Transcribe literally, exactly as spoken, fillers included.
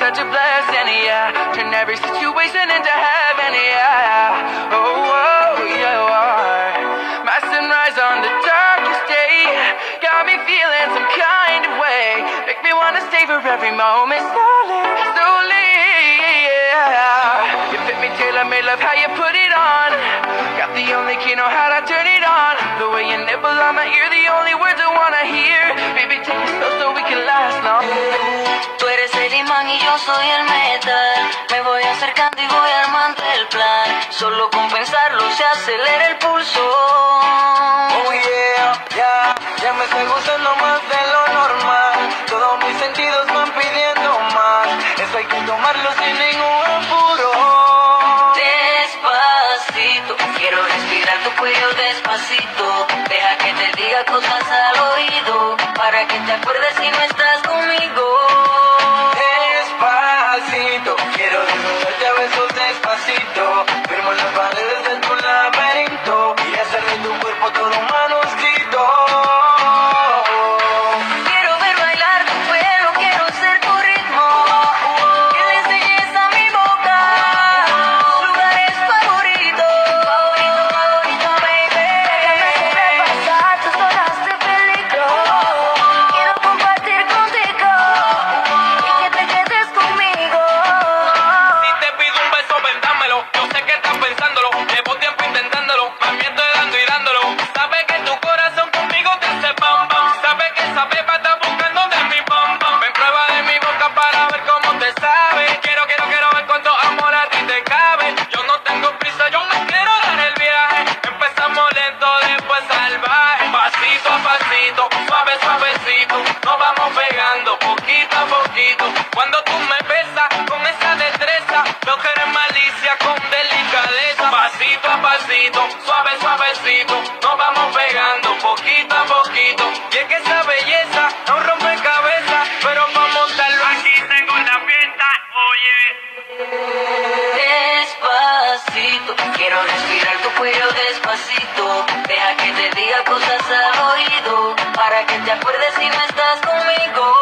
such a blessing, yeah. Turn every situation into heaven, yeah. Oh, oh, yeah. My sunrise on the darkest day got me feeling some kind of way. Make me wanna savor every moment slowly, slowly, yeah. You fit me, tailor-made, love how you put it on. Got the only key, know how to turn it on. The way you nibble on my ear, the only words I wanna hear. Baby, take it slow so we can last long. Tú eres el imán y yo soy el metal. Me voy acercando y voy armando el plan. Solo con pensarlo se acelera el pulso. Oh yeah, yeah, ya me estoy gustando más de lo normal. Todos mis sentidos van pidiendo más. Eso hay que tomarlo sin ningún apuro. Despacito, quiero respirar tu cuello despacito. Deja que te diga cosas al oído, para que te acuerdes si no estás conmigo. Despacito, quiero desnudarte a besos despacito. Firmo las paredes de tu laberinto y hacer de tu cuerpo todo un manuscrito. Quiero ver bailar tu pelo, quiero ser tu ritmo. Que le enseñes a mi boca tus lugares favoritos. Favorito, favorito, baby. Déjame sobrepasar tus zonas de peligro. Quiero compartir contigo y que te quedes conmigo. Si te pido un beso, ven, dámelo. Yo sé que estás pensándolo, llevo tiempo intentándolo. Más bien estoy dando y dándolo. Sabes que tu corazón conmigo te hace pam pam. Sabes que esa pepa está buscando de mi pam pam. Ven, prueba de mi boca para ver cómo te sabe. Quiero, quiero, quiero ver cuánto amor a ti te cabe. Yo no tengo prisa, yo me quiero dar el viaje. Empezamos lento, después salvaje. Pasito a pasito, suave, suavecito. Nos vamos pegando poquito a poquito. Cuando tú me besas con esa destreza, veo que eres malicia con delicadeza. Pasito a pasito, suave, suavecito. Nos vamos pegando poquito a poquito. Y es que esa belleza no rompe cabeza, pero para montarlo aquí tengo la fiesta, oye. Despacito, quiero respirar tu cuello despacito. Deja que te diga cosas al oído, para que te acuerdes si no estás conmigo.